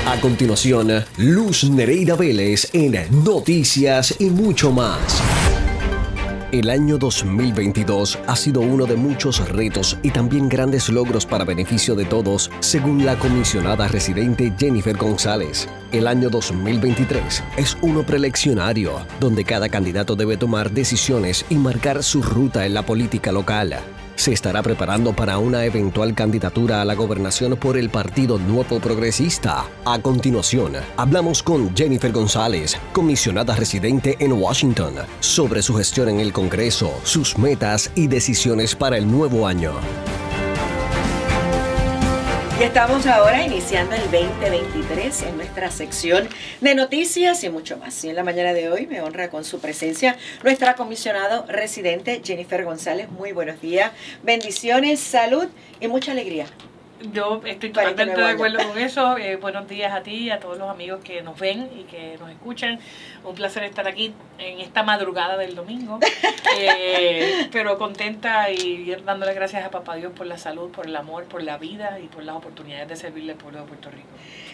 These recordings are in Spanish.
A continuación, Luz Nereida Vélez en Noticias y mucho más. El año 2022 ha sido uno de muchos retos y también grandes logros para beneficio de todos, según la comisionada residente Jennifer González. El año 2023 es uno preeleccionario, donde cada candidato debe tomar decisiones y marcar su ruta en la política local. Se estará preparando para una eventual candidatura a la gobernación por el Partido Nuevo Progresista. A continuación, hablamos con Jennifer González, comisionada residente en Washington, sobre su gestión en el Congreso, sus metas y decisiones para el nuevo año. Y estamos ahora iniciando el 2023 en nuestra sección de noticias y mucho más. Y en la mañana de hoy me honra con su presencia nuestra comisionada residente Jennifer González. Muy buenos días, bendiciones, salud y mucha alegría. Yo estoy totalmente de acuerdo con eso. Buenos días a ti y a todos los amigos que nos ven y que nos escuchan. Un placer estar aquí en esta madrugada del domingo. Pero contenta y dándole gracias a Papá Dios por la salud, por el amor, por la vida y por las oportunidades de servirle al pueblo de Puerto Rico.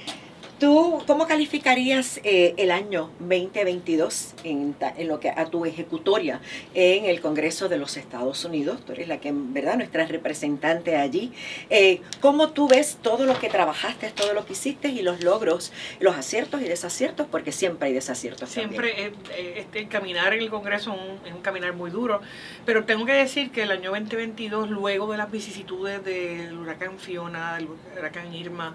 ¿Tú cómo calificarías el año 2022 en lo que a tu ejecutoria en el Congreso de los Estados Unidos? Tú eres la que, ¿verdad?, nuestra representante allí. ¿Cómo tú ves todo lo que trabajaste, todo lo que hiciste y los logros, los aciertos y desaciertos? Porque siempre hay desaciertos. Siempre caminar en el Congreso es un caminar muy duro, pero tengo que decir que el año 2022, luego de las vicisitudes del huracán Fiona, del huracán Irma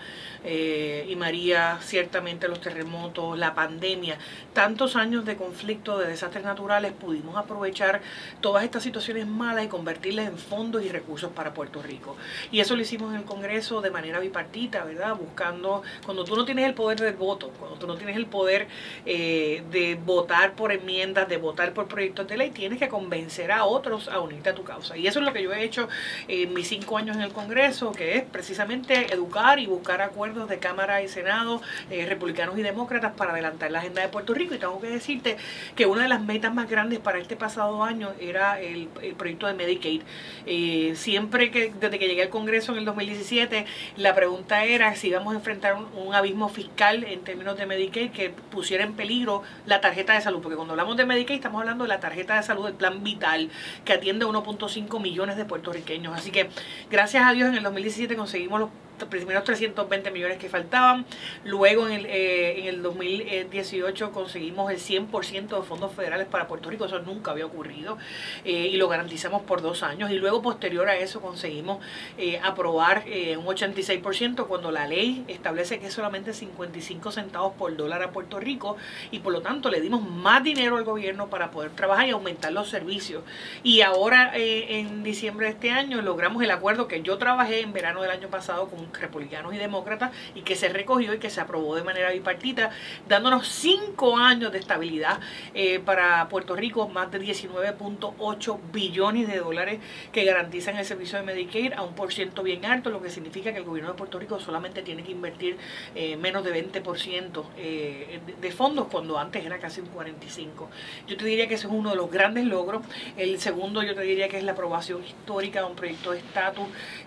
y María, ciertamente los terremotos, la pandemia, tantos años de conflicto, de desastres naturales, pudimos aprovechar todas estas situaciones malas y convertirlas en fondos y recursos para Puerto Rico. Y eso lo hicimos en el Congreso de manera bipartita, ¿verdad? Buscando, cuando tú no tienes el poder del voto, cuando tú no tienes el poder de votar por enmiendas, de votar por proyectos de ley, tienes que convencer a otros a unirte a tu causa. Y eso es lo que yo he hecho en mis 5 años en el Congreso, que es precisamente educar y buscar acuerdos de Cámara y Senado, republicanos y demócratas, para adelantar la agenda de Puerto Rico. Y tengo que decirte que una de las metas más grandes para este pasado año era el proyecto de Medicaid. Desde que llegué al Congreso en el 2017, la pregunta era si íbamos a enfrentar un abismo fiscal en términos de Medicaid que pusiera en peligro la tarjeta de salud, porque cuando hablamos de Medicaid estamos hablando de la tarjeta de salud del Plan Vital, que atiende a 1.5 millones de puertorriqueños. Así que gracias a Dios en el 2017 conseguimos los primeros 320 millones que faltaban. Luego en el 2018 conseguimos el 100% de fondos federales para Puerto Rico. Eso nunca había ocurrido y lo garantizamos por 2 años. Y luego, posterior a eso, conseguimos aprobar un 86% cuando la ley establece que es solamente 55 centavos por dólar a Puerto Rico, y por lo tanto le dimos más dinero al gobierno para poder trabajar y aumentar los servicios. Y ahora en diciembre de este año logramos el acuerdo que yo trabajé en verano del año pasado con republicanos y demócratas y que se recogió y que se aprobó de manera bipartita, dándonos 5 años de estabilidad para Puerto Rico, más de 19.8 billones de dólares que garantizan el servicio de Medicaid a un % bien alto, lo que significa que el gobierno de Puerto Rico solamente tiene que invertir menos de 20% de fondos, cuando antes era casi un 45%. Yo te diría que ese es uno de los grandes logros. El segundo, yo te diría que es la aprobación histórica de un proyecto de estatus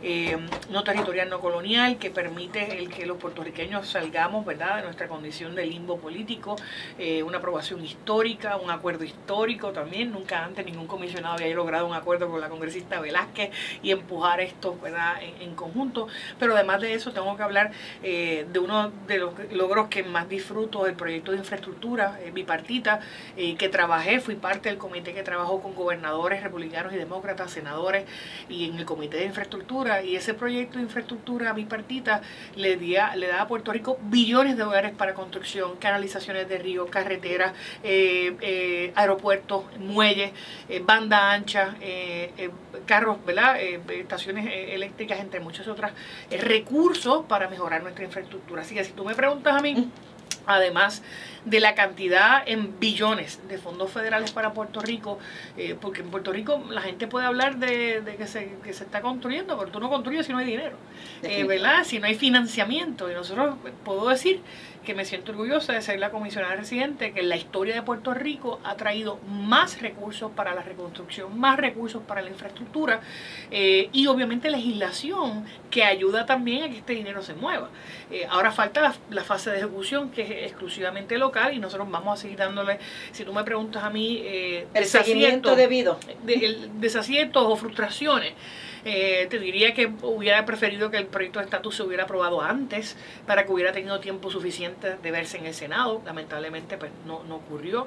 no territorial, no colonial, que permite el que los puertorriqueños salgamos, ¿verdad?, de nuestra condición de limbo político. Una aprobación histórica, un acuerdo histórico también. Nunca antes ningún comisionado había logrado un acuerdo con la congresista Velázquez y empujar esto, ¿verdad?, en conjunto. Pero además de eso tengo que hablar de uno de los logros que más disfruto, del proyecto de infraestructura bipartita que trabajé. Fui parte del comité que trabajó con gobernadores republicanos y demócratas, senadores, y en el comité de infraestructura. Y ese proyecto de infraestructura bipartita le da a Puerto Rico billones de dólares para construcción, canalizaciones de ríos, carreteras, aeropuertos, muelles, banda ancha, carros, ¿verdad?, estaciones eléctricas, entre muchos otros recursos para mejorar nuestra infraestructura. Así que si tú me preguntas a mí, además de la cantidad en billones de fondos federales para Puerto Rico, porque en Puerto Rico la gente puede hablar de que se está construyendo, pero tú no construyes si no hay dinero, ¿verdad?, si no hay financiamiento. Y nosotros puedo decir que me siento orgullosa de ser la comisionada residente que en la historia de Puerto Rico ha traído más recursos para la reconstrucción, más recursos para la infraestructura y obviamente legislación que ayuda también a que este dinero se mueva. Ahora falta la fase de ejecución, que es exclusivamente local, y nosotros vamos a seguir dándole, si tú me preguntas a mí, el seguimiento debido. Desaciertos o frustraciones. Te diría que hubiera preferido que el proyecto de estatus se hubiera aprobado antes para que hubiera tenido tiempo suficiente de verse en el Senado. Lamentablemente pues no ocurrió.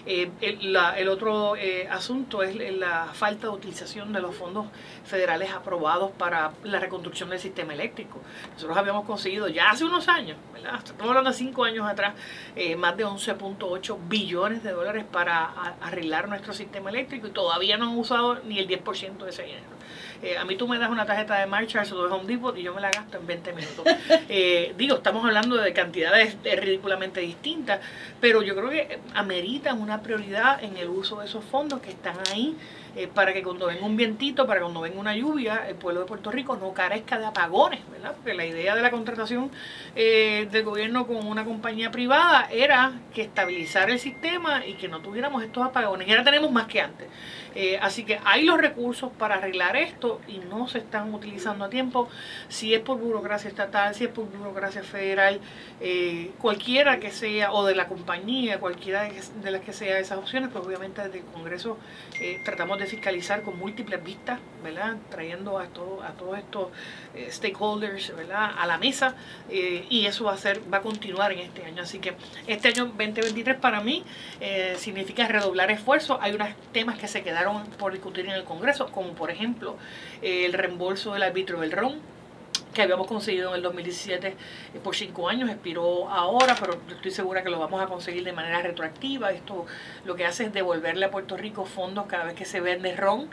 El otro asunto es la falta de utilización de los fondos federales aprobados para la reconstrucción del sistema eléctrico. Nosotros habíamos conseguido ya hace unos años, ¿verdad? Estamos hablando de 5 años atrás, más de 11.8 billones de dólares para arreglar nuestro sistema eléctrico y todavía no han usado ni el 10% de ese dinero. A mí tú me das una tarjeta de Marshalls o de Home Depot y yo me la gasto en 20 minutos. Estamos hablando de cantidades ridículamente distintas, pero yo creo que ameritan una prioridad en el uso de esos fondos que están ahí para que cuando venga un vientito, para cuando venga una lluvia, el pueblo de Puerto Rico no carezca de apagones, ¿verdad? Porque la idea de la contratación del gobierno con una compañía privada era que estabilizar el sistema y que no tuviéramos estos apagones. Y ahora tenemos más que antes. Así que hay los recursos para arreglar esto y no se están utilizando a tiempo. Si es por burocracia estatal, si es por burocracia federal, cualquiera que sea, o de la compañía, cualquiera de las que sea esas opciones, pues obviamente desde el Congreso tratamos de fiscalizar con múltiples vistas, ¿verdad? Trayendo a todos estos stakeholders, ¿verdad? A la mesa, y eso va a continuar en este año. Así que este año 2023 para mí significa redoblar esfuerzos. Hay unos temas que se quedaron por discutir en el Congreso, como por ejemplo el reembolso del arbitrio del ron, que habíamos conseguido en el 2017 por 5 años, expiró ahora, pero estoy segura que lo vamos a conseguir de manera retroactiva. Esto lo que hace es devolverle a Puerto Rico fondos cada vez que se vende ron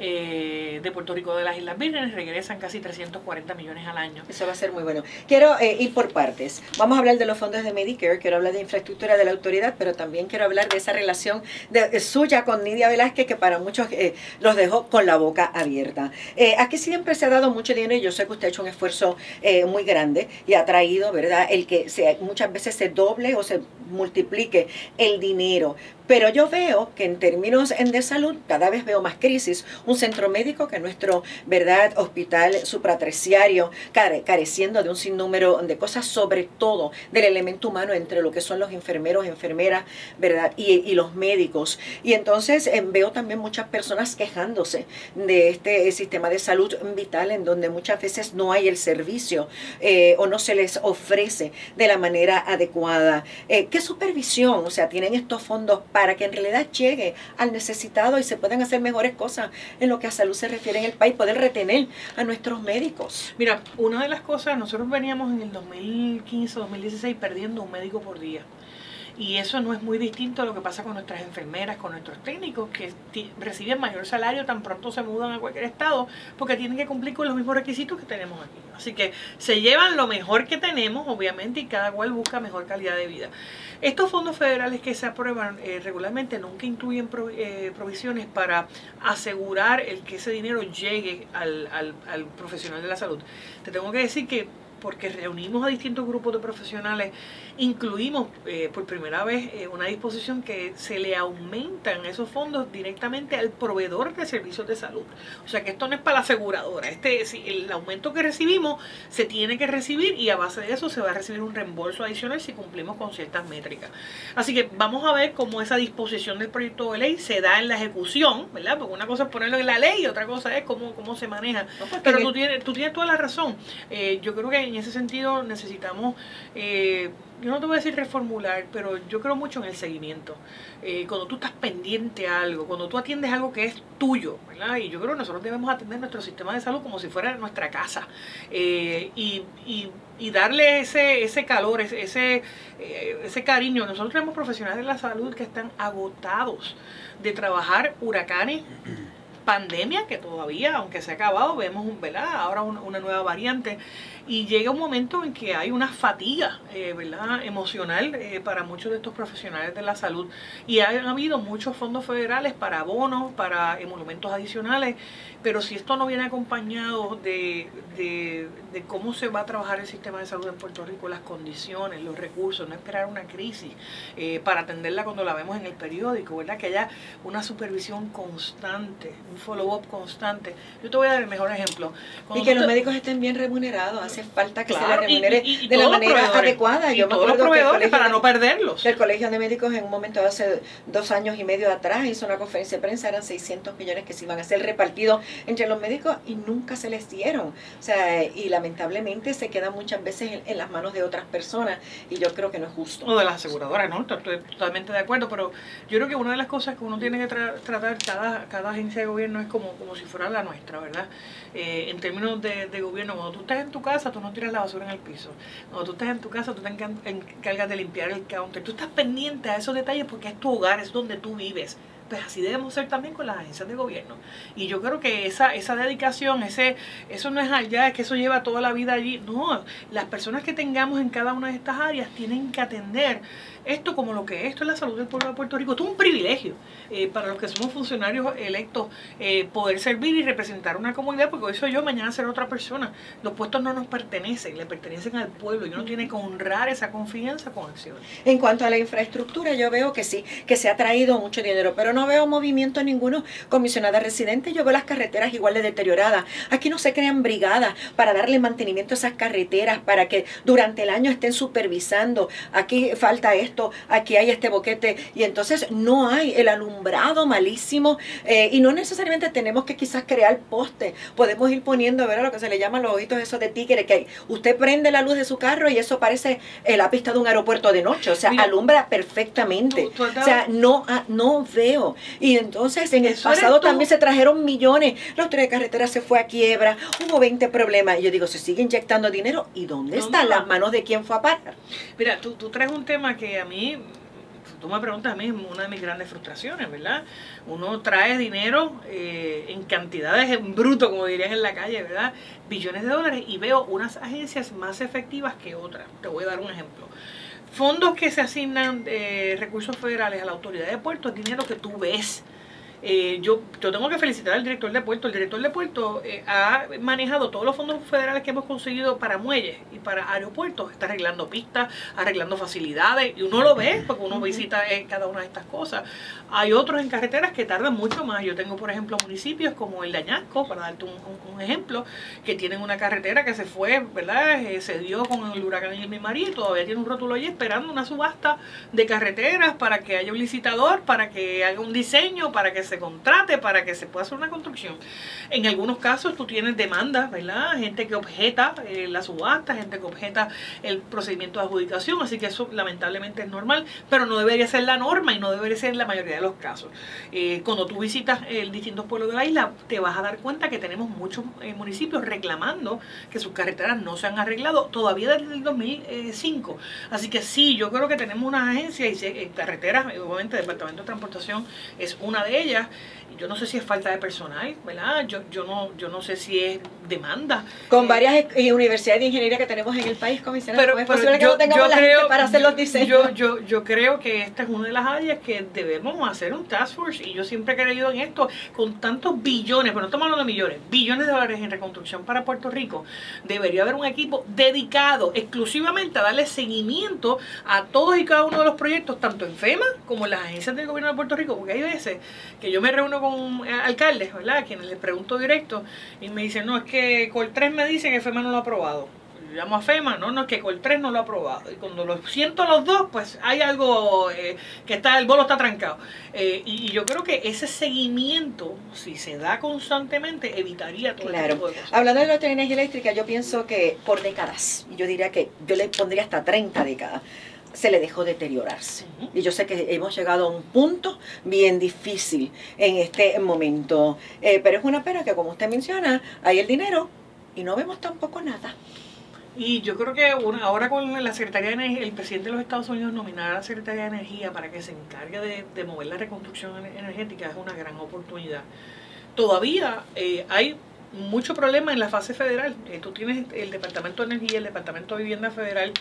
de Puerto Rico de las Islas Vírgenes, regresan casi 340 millones al año. Eso va a ser muy bueno. Quiero ir por partes. Vamos a hablar de los fondos de Medicare, quiero hablar de infraestructura de la autoridad, pero también quiero hablar de esa relación suya con Nidia Velázquez, que para muchos los dejó con la boca abierta. Aquí siempre se ha dado mucho dinero y yo sé que usted ha hecho un esfuerzo muy grande y ha traído, ¿verdad?, el que muchas veces se doble o se multiplique el dinero. Pero yo veo que en términos de salud cada vez veo más crisis. Un centro médico que nuestro, ¿verdad?, hospital supraterciario careciendo de un sinnúmero de cosas, sobre todo del elemento humano entre lo que son los enfermeros, enfermeras, ¿verdad?, y los médicos. Y entonces veo también muchas personas quejándose de este sistema de salud vital en donde muchas veces no hay el servicio o no se les ofrece de la manera adecuada. ¿Qué supervisión, o sea, tienen estos fondos para que en realidad llegue al necesitado y se puedan hacer mejores cosas en lo que a salud se refiere en el país, poder retener a nuestros médicos? Mira, una de las cosas, nosotros veníamos en el 2015-2016 perdiendo un médico por día. Y eso no es muy distinto a lo que pasa con nuestras enfermeras, con nuestros técnicos, que reciben mayor salario tan pronto se mudan a cualquier estado, porque tienen que cumplir con los mismos requisitos que tenemos aquí. Así que se llevan lo mejor que tenemos, obviamente, y cada cual busca mejor calidad de vida. Estos fondos federales que se aprueban regularmente nunca incluyen provisiones para asegurar el que ese dinero llegue al profesional de la salud. Te tengo que decir que porque reunimos a distintos grupos de profesionales, incluimos por primera vez una disposición que se le aumentan esos fondos directamente al proveedor de servicios de salud. O sea que esto no es para la aseguradora. El aumento que recibimos se tiene que recibir y a base de eso se va a recibir un reembolso adicional si cumplimos con ciertas métricas. Así que vamos a ver cómo esa disposición del proyecto de ley se da en la ejecución, ¿verdad? Porque una cosa es ponerlo en la ley y otra cosa es cómo se maneja. No, pero tú tienes toda la razón. Yo creo que en ese sentido necesitamos, yo no te voy a decir reformular, pero yo creo mucho en el seguimiento. Cuando tú estás pendiente a algo, cuando tú atiendes algo que es tuyo, ¿verdad? Y yo creo que nosotros debemos atender nuestro sistema de salud como si fuera nuestra casa. Y darle ese calor, ese cariño. Nosotros tenemos profesionales de la salud que están agotados de trabajar huracanes, pandemia, que todavía, aunque se ha acabado, vemos, ¿verdad?, ahora una nueva variante. y llega un momento en que hay una fatiga ¿verdad? Emocional para muchos de estos profesionales de la salud, y ha habido muchos fondos federales para abonos, para emolumentos adicionales, pero si esto no viene acompañado de cómo se va a trabajar el sistema de salud en Puerto Rico, las condiciones, los recursos, no esperar una crisis para atenderla cuando la vemos en el periódico, ¿verdad? Que haya una supervisión constante, un follow-up constante. Yo te voy a dar el mejor ejemplo. Y que los médicos estén bien remunerados, hace falta que se les remunere de la manera adecuada. Yo me acuerdo los proveedores para no perderlos. El Colegio de Médicos en un momento hace 2 años y medio atrás hizo una conferencia de prensa, eran 600 millones que se iban a ser repartidos entre los médicos y nunca se les dieron. O sea, y lamentablemente se quedan muchas veces en las manos de otras personas, y yo creo que no es justo. O de las aseguradoras, ¿no? Estoy totalmente de acuerdo, pero yo creo que una de las cosas que uno tiene que tratar cada agencia de gobierno es como si fuera la nuestra, ¿verdad? En términos de gobierno, cuando tú estás en tu casa, tú no tiras la basura en el piso. Cuando tú estás en tu casa, tú te encargas de limpiar el counter. Tú estás pendiente a esos detalles porque es tu hogar, es donde tú vives. Pues así debemos ser también con las agencias de gobierno. Y yo creo que esa dedicación, eso no es allá, es que eso lleva toda la vida allí. No, las personas que tengamos en cada una de estas áreas tienen que atender esto como lo que es. Esto es la salud del pueblo de Puerto Rico. Esto es un privilegio para los que somos funcionarios electos, poder servir y representar una comunidad, porque hoy soy yo, mañana será otra persona. Los puestos no nos pertenecen, le pertenecen al pueblo, y uno tiene que honrar esa confianza con acciones. En cuanto a la infraestructura, yo veo que sí, que se ha traído mucho dinero, pero no veo movimiento ninguno. Comisionada residente, yo veo las carreteras igual de deterioradas. Aquí no se crean brigadas para darle mantenimiento a esas carreteras, para que durante el año estén supervisando. Aquí falta esto, aquí hay este boquete, y entonces no hay el alumbrado malísimo, y no necesariamente tenemos que quizás crear postes. Podemos ir poniendo, ¿verdad?, lo que se le llama los ojitos esos de tigre, que usted prende la luz de su carro y eso parece la pista de un aeropuerto de noche. O sea, mira, alumbra perfectamente. O sea, no veo. Y entonces en el pasado también se trajeron millones. La autoridad de carretera se fue a quiebra, hubo 20 problemas. Y yo digo, se sigue inyectando dinero. ¿Y dónde están las manos de quién fue a parar? Mira, tú traes un tema que a mí, tú me preguntas a mí, es una de mis grandes frustraciones, ¿verdad? Uno trae dinero en cantidades en bruto, como dirían en la calle, ¿verdad? Billones de dólares, y veo unas agencias más efectivas que otras. Te voy a dar un ejemplo. Fondos que se asignan recursos federales a la autoridad de puertos, es dinero que tú ves. Yo tengo que felicitar al director de puerto. El director de puerto ha manejado todos los fondos federales que hemos conseguido para muelles y para aeropuertos. Está arreglando pistas, arreglando facilidades, y uno lo ve porque uno visita cada una de estas cosas. Hay otros en carreteras que tardan mucho más. Yo tengo, por ejemplo, municipios como el de Añasco, para darte un ejemplo, que tienen una carretera que se fue, ¿verdad? Se dio con el huracán Irma y María, y todavía tiene un rótulo allí esperando una subasta de carreteras para que haya un licitador, para que haga un diseño, para que se contrate, para que se pueda hacer una construcción. En algunos casos tú tienes demandas, ¿verdad? Gente que objeta la subasta, gente que objeta el procedimiento de adjudicación, así que eso lamentablemente es normal, pero no debería ser la norma y no debería ser la mayoría de los casos. Cuando tú visitas distintos pueblos de la isla, te vas a dar cuenta que tenemos muchos municipios reclamando que sus carreteras no se han arreglado todavía desde el 2005. Así que sí, yo creo que tenemos una agencia y carreteras, obviamente el Departamento de Transportación es una de ellas. Yo no sé si es falta de personal, ¿verdad? Yo no sé si es demanda. Con varias universidades de ingeniería que tenemos en el país, comisionada, ¿cómo es posible que no tengamos la gente para hacer los diseños? Yo creo que esta es una de las áreas que debemos hacer un task force, y yo siempre he creído en esto. Con tantos billones, pero no estamos hablando de millones, billones de dólares en reconstrucción para Puerto Rico, debería haber un equipo dedicado exclusivamente a darle seguimiento a todos y cada uno de los proyectos, tanto en FEMA como en las agencias del gobierno de Puerto Rico, porque hay veces que yo me reúno con alcaldes, ¿verdad?, a quienes les pregunto directo, y me dicen, no, es que Col3 me dice que FEMA no lo ha aprobado. Yo llamo a FEMA, no, es que Col3 no lo ha aprobado. Y cuando lo siento los dos, pues hay algo que el bolo está trancado. Y yo creo que ese seguimiento, si se da constantemente, evitaría todo este tipo de cosas. Hablando de la energía eléctrica, yo pienso que por décadas, y yo diría que yo le pondría hasta 30 décadas, se le dejó deteriorarse. Y yo sé que hemos llegado a un punto bien difícil en este momento. Pero es una pena que, como usted menciona, hay el dinero y no vemos tampoco nada. Y yo creo que ahora con la Secretaría de Energía, el presidente de los Estados Unidos nominar a la Secretaría de Energía para que se encargue de mover la reconstrucción energética es una gran oportunidad. Todavía hay mucho problema en la fase federal. Tú tienes el Departamento de Energía, el Departamento de Vivienda Federal,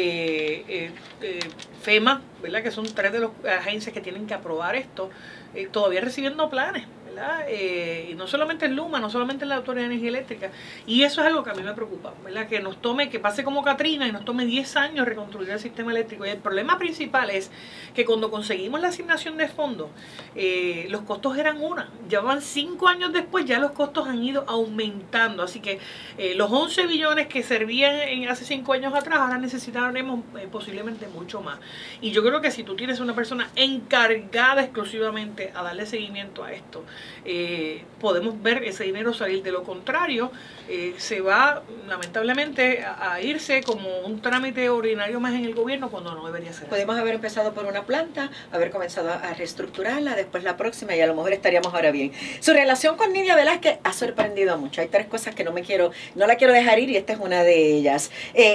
FEMA, ¿verdad? Que son 3 de las agencias que tienen que aprobar esto, todavía recibiendo planes, ¿verdad? Y no solamente en Luma, no solamente en la Autoridad de Energía Eléctrica. Y eso es algo que a mí me preocupa, ¿verdad? Que pase como Katrina y nos tome 10 años reconstruir el sistema eléctrico. Y el problema principal es que cuando conseguimos la asignación de fondos, los costos eran ya van 5 años después, ya los costos han ido aumentando. Así que los 11 billones que servían hace 5 años atrás, ahora necesitaremos posiblemente mucho más. Y yo creo que si tú tienes una persona encargada exclusivamente a darle seguimiento a esto, podemos ver ese dinero salir. De lo contrario, se va lamentablemente a irse como un trámite ordinario más en el gobierno, cuando no debería ser así. Podemos haber empezado por una planta, haber comenzado a reestructurarla, después la próxima, y a lo mejor estaríamos ahora bien. Su relación con Nidia Velázquez ha sorprendido mucho. Hay 3 cosas que no la quiero dejar ir, y esta es una de ellas.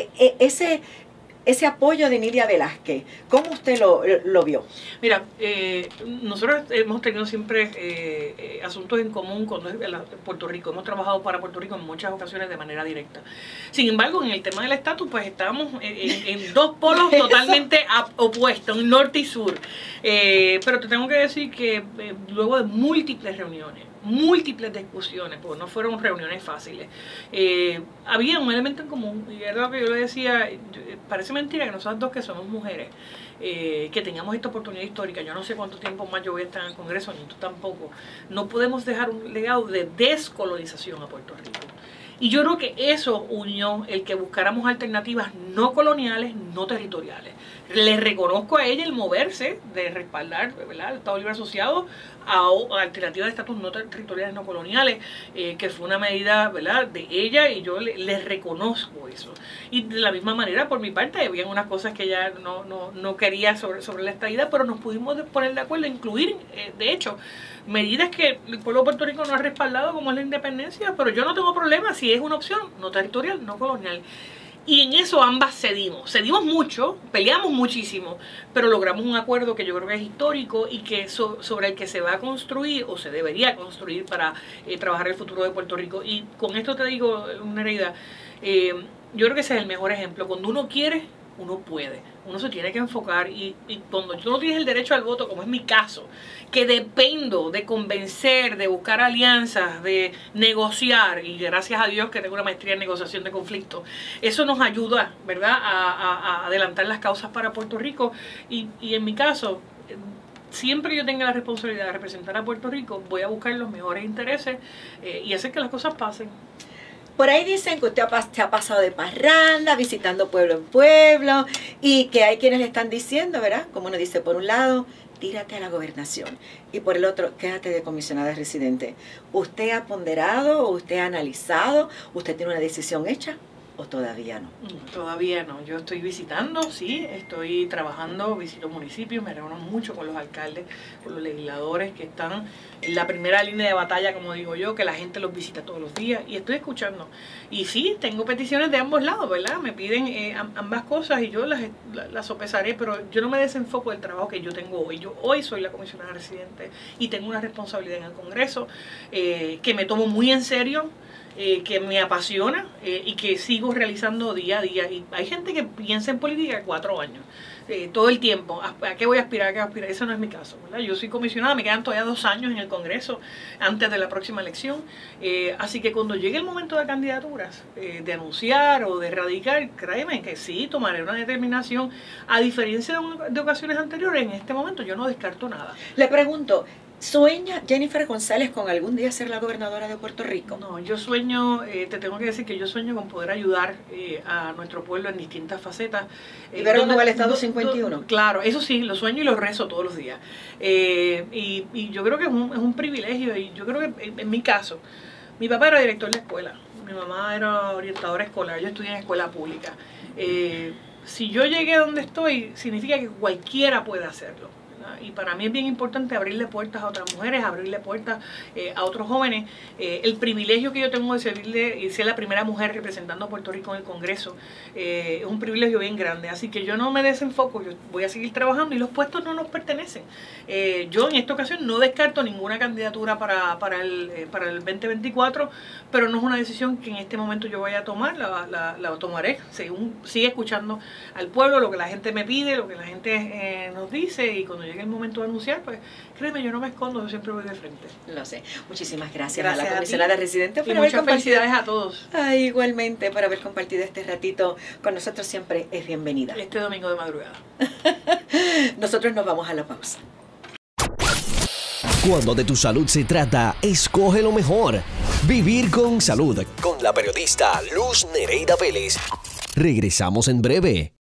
Ese apoyo de Nidia Velázquez, ¿cómo usted lo vio? Mira, nosotros hemos tenido siempre asuntos en común con Puerto Rico. Hemos trabajado para Puerto Rico en muchas ocasiones de manera directa. Sin embargo, en el tema del estatus, pues estábamos en 2 polos totalmente opuestos, norte y sur. Pero te tengo que decir que luego de múltiples reuniones, múltiples discusiones, porque no fueron reuniones fáciles, había un elemento en común, y era lo que yo le decía. Parece mentira que nosotros 2, que somos mujeres, que tengamos esta oportunidad histórica. Yo no sé cuánto tiempo más yo voy a estar en el Congreso, ni tú tampoco. No podemos dejar un legado de descolonización a Puerto Rico. Y yo creo que eso unió el que buscáramos alternativas no coloniales, no territoriales. Le reconozco a ella el moverse de respaldar, ¿verdad?, el Estado Libre Asociado a alternativas de estatus no territoriales, no coloniales, que fue una medida, ¿verdad?, de ella, y yo le reconozco eso. Y de la misma manera, por mi parte, había unas cosas que ella no quería sobre la estadidad, pero nos pudimos poner de acuerdo, incluir, de hecho, medidas que el pueblo de Puerto Rico no ha respaldado, como es la independencia, pero yo no tengo problema si es una opción no territorial, no colonial. Y en eso ambas cedimos mucho, peleamos muchísimo, pero logramos un acuerdo que yo creo que es histórico, y que sobre el que se va a construir, o se debería construir, para trabajar el futuro de Puerto Rico. Y con esto te digo, Nereida, yo creo que ese es el mejor ejemplo. Cuando uno quiere, uno puede. Uno se tiene que enfocar, y cuando tú no tienes el derecho al voto, como es mi caso, que dependo de convencer, de buscar alianzas, de negociar, y gracias a Dios que tengo una maestría en negociación de conflictos, eso nos ayuda, ¿verdad?, a adelantar las causas para Puerto Rico. Y en mi caso, siempre yo tenga la responsabilidad de representar a Puerto Rico, voy a buscar los mejores intereses y hacer que las cosas pasen. Por ahí dicen que usted se ha pasado de parranda, visitando pueblo en pueblo, y que hay quienes le están diciendo, ¿verdad?, como uno dice, por un lado, tírate a la gobernación, y por el otro, quédate de comisionada residente. ¿Usted ha ponderado, o usted ha analizado, usted tiene una decisión hecha, o todavía no? Todavía no. Yo estoy visitando, sí, estoy trabajando, visito municipios, me reúno mucho con los alcaldes, con los legisladores que están en la primera línea de batalla, como digo yo, que la gente los visita todos los días, y estoy escuchando. Y sí, tengo peticiones de ambos lados, ¿verdad? Me piden ambas cosas, y yo las sopesaré, pero yo no me desenfoco del trabajo que yo tengo hoy. Yo hoy soy la comisionada residente y tengo una responsabilidad en el Congreso que me tomo muy en serio, que me apasiona y que sigo realizando día a día. Y hay gente que piensa en política 4 años, todo el tiempo. ¿A qué voy a aspirar? ¿A qué voy a aspirar? Eso no es mi caso, ¿verdad? Yo soy comisionada, me quedan todavía 2 años en el Congreso antes de la próxima elección. Así que cuando llegue el momento de candidaturas, de anunciar o de radicar, créeme que sí, tomaré una determinación. A diferencia de ocasiones anteriores, en este momento yo no descarto nada. Le pregunto, ¿sueña Jennifer González con algún día ser la gobernadora de Puerto Rico? No, yo sueño, te tengo que decir que yo sueño con poder ayudar a nuestro pueblo en distintas facetas. ¿Y ver cómo va el Estado 51? Claro, eso sí, lo sueño y lo rezo todos los días. Y yo creo que es un privilegio, y yo creo que en mi caso, mi papá era director de escuela, mi mamá era orientadora escolar, yo estudié en escuela pública. Si yo llegué a donde estoy, significa que cualquiera puede hacerlo. Y para mí es bien importante abrirle puertas a otras mujeres, abrirle puertas a otros jóvenes. El privilegio que yo tengo de servirle y ser la primera mujer representando a Puerto Rico en el Congreso es un privilegio bien grande. Así que yo no me desenfoco, yo voy a seguir trabajando y los puestos no nos pertenecen. Yo en esta ocasión no descarto ninguna candidatura para el 2024, pero no es una decisión que en este momento yo vaya a tomar, la tomaré según sigue escuchando al pueblo, lo que la gente me pide, lo que la gente nos dice, y cuando llegue el momento de anunciar, pues créeme, yo no me escondo, yo siempre voy de frente. Lo sé. Muchísimas gracias a la comisionada residente por haber compartido. Felicidades a todos. Igualmente, por haber compartido este ratito con nosotros, siempre es bienvenida. Este domingo de madrugada. Nosotros nos vamos a la pausa. Cuando de tu salud se trata, escoge lo mejor. Vivir con salud. Con la periodista Luz Nereida Vélez. Regresamos en breve.